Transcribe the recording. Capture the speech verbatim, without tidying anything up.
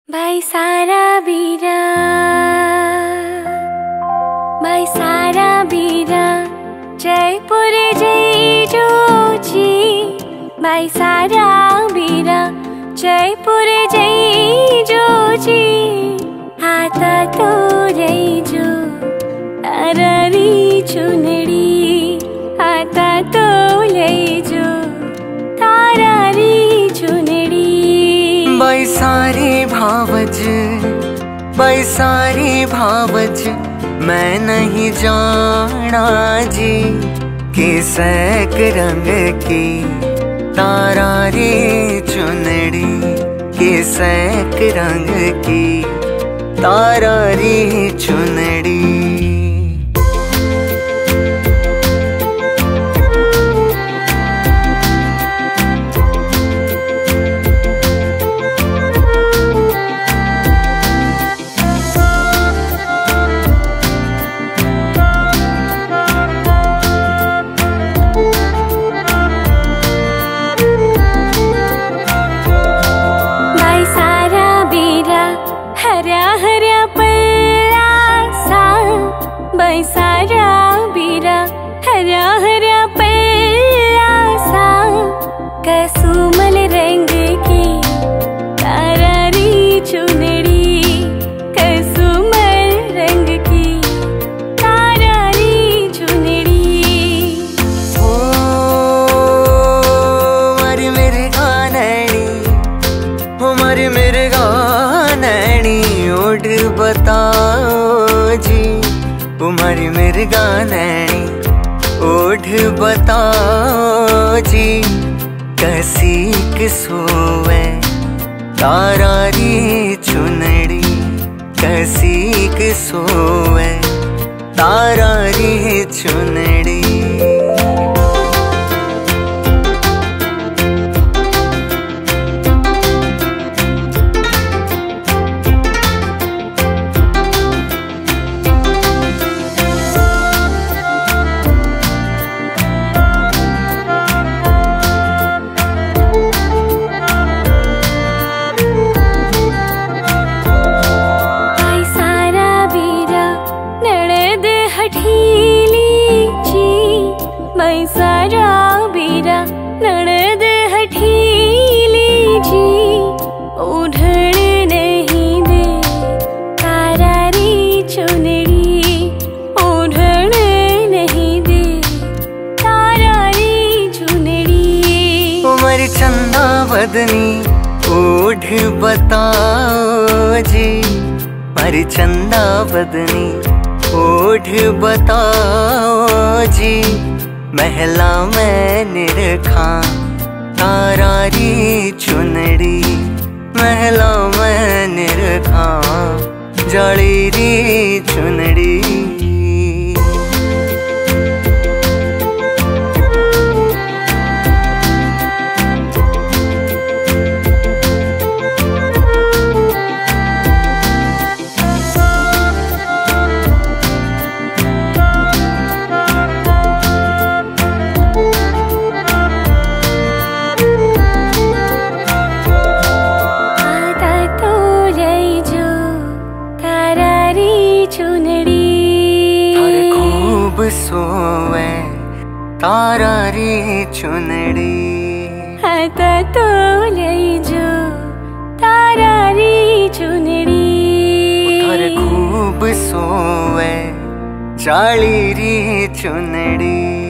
भाई सारा बीरा, भाई सारा बीरा, जयपुर जय जोजी। भाई सारा बीरा, जयपुर जय जोजी। आता तो जय जो तारारी चुनड़ी, आता तो जय जो तारारी चुनड़ी। भाई सारी भावज, भाई सारी भावज, मैं नहीं जाना जी किसक रंग की तारारी चुनड़ी, किसक रंग की तारारी चुनड़ी। हरा हरा पल्ला सा, भाई सारा बीरा, हरा हरा पल्ला सा। कसुमल रंग की तारारी चुनड़ी, कसुमल रंग की तारारी चुनड़ी। ओ मारी मेरे गानड़ी, ओ मारी मेरे गानड़ी, ओढ़ बताओ जी तुम्हारी मेरे गानड़ी, ओढ़ बताओ जी। कसीक सोवे तारारी चुनड़ी, कसीक सोवे तारारी चुनड़ी। भाई सारा बीरा, ननद हठीली जी। उधड़ नहीं दे तारारी चुनड़ी, उधड़ नहीं दे तारारी चुनड़ी। उमर चंदा बदनी ओढ़ बताओ जी, मर चंदा बदनी ओढ़ बताओ जी। महला में निरखा तारारी चुनड़ी, महला में निरखा जालीरी चुनड़ी। सोवे तारारी चुनड़ी, आता तो ले जो तारारी चुनड़ी। थारे खूब सोवे जालीरी चुनड़ी।